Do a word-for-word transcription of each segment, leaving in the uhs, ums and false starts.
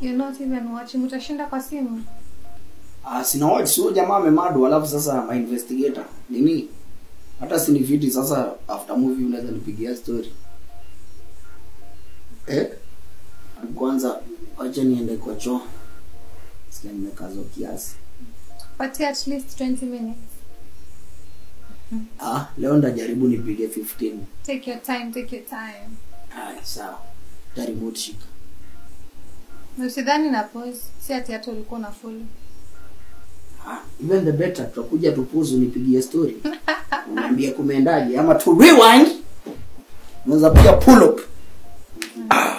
You're not even watching. Utashinda kwa simu. Ah, sina watch. So jamaa amemadu alafu sasa my investigator. Nini? Hata sini viti sasa after movie unaweza nipigia story. Eh? Kwanza acha niende kwa choo. Sikia nimekazo kiasi. But at least twenty minutes. Ah, leo ndajaribu nipige fifteen. Take your time, take your time. Ah, sawa. Remote shika. Usidhani na pause. Si ati hata ulikuwa na follow. Ah, even the better. Tutakuja tupause unipigie story. Uniambie kumeendaje ama to rewind. Unaweza pia pull up. Ah.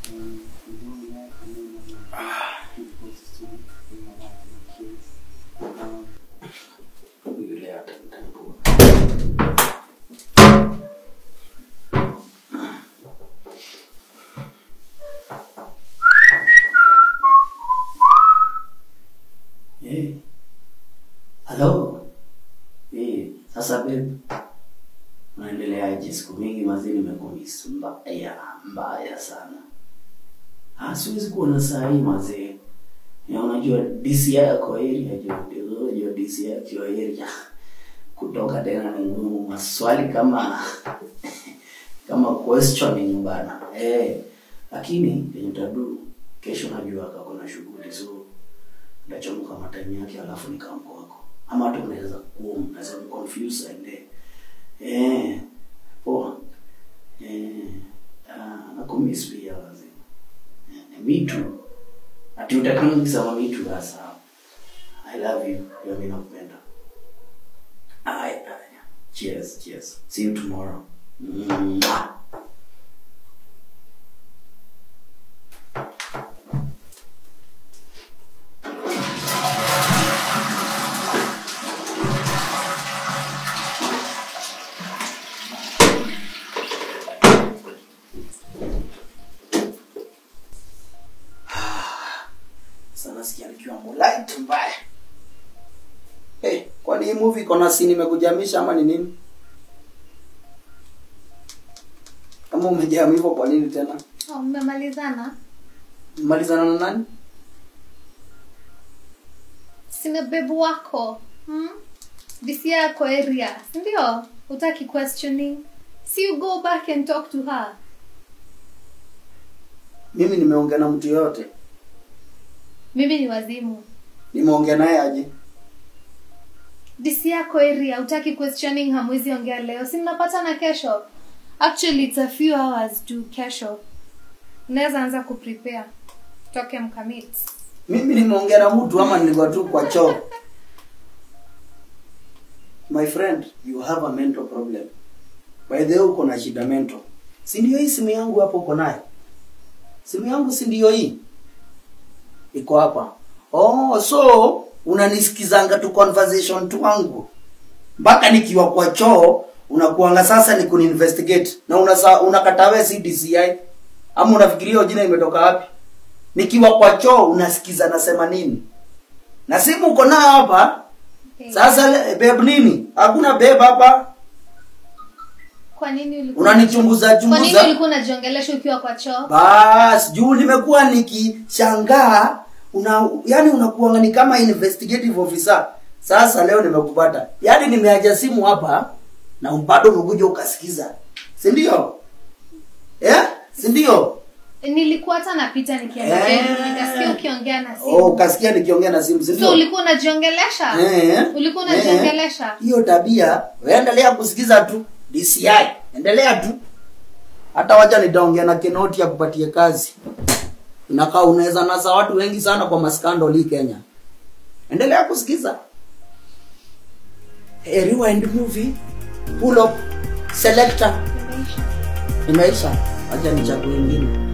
Hey. Hello. Hey, sasa babe. Unaendeleaje? Siku mingi mazini nimekumisi mbaya mbaya sana. Ah, siwezi kuona saa hii mazee. Ya unajua D C I yako area ndio ndio D C I yako area. Kutoka tena ni ngumu, maswali kama kama questioning bana. Eh, lakini nitadu kesho najua kako na shughuli, so ndachomuka matime yake alafu nikamko wako. Ama hata unaweza kuwa unaweza confuse ende. Eh, poa. Eh, ah, nakumiss pia wazi. Eh, me too. Ati utakini kusema me too sasa. I love you. You are nakupenda. Ai, ai. Cheers, cheers. See you tomorrow. Mm. Sana sikia nikiwa light mbaya. Eh, kwani hii movie kona scene imekujamisha ama ni nini? Kama umejam hivyo kwa nini tena? Oh, mmemalizana? Malizana na nani? Sina bebu wako. Hmm? Disia yako area. Ndio? Utaki questioning? See you go back and talk to her. Mimi nimeongea na mtu yote. Mimi ni wazimu. Nimeongea naye aje? Disia yako area. Utaki questioning, hamwezi ongea leo. Si mnapatana kesho? Actually, it's a few hours to kesho. Unaweza anza kuprepare. Toke mkamit. Mimi nimeongea na mtu ama nilikuwa tu kwa choo? My friend, you have a mental problem. By the way, uko na shida mental. Si ndio hii simu yangu hapo uko nayo? Simu yangu si ndio hii? Iko hapa. Oh, so unanisikizanga tu conversation tu wangu. Mpaka nikiwa kwa choo unakuanga sasa ni kuninvestigate na unasa unakatawe si D C I ama unafikiria jina imetoka wapi? Nikiwa kwa choo unasikiza nasema nini? Na simu uko nayo hapa. Okay. Sasa babe nini? Hakuna babe hapa. Kwa nini ulikuwa unanichunguza chunguza? Kwa nini ulikuwa unajiongelesha ukiwa kwa choo? Bas, juu nimekuwa nikishangaa, una yani unakuanga ni kama investigative officer. Sasa leo nimekupata. Yaani nimeacha simu hapa na bado umekuja ukasikiza. Si ndio? Eh? Si ndio? Nilikuwa hata napita nikienda eh, nikasikia ukiongea na simu. Oh, ukasikia nikiongea na simu, si ndio? So ulikuwa unajiongelesha? Eh. Ulikuwa unajiongelesha? Hiyo tabia, wewe endelea kusikiza tu. D C I, endelea tu. Hata wacha nitaongea na Kenoti ya kupatie kazi. Inakaa unaweza nasa watu wengi sana kwa maskandal hii Kenya. Endelea kusikiza. A rewind movie, pull up, selector. Imeisha. Acha nichague nyingine.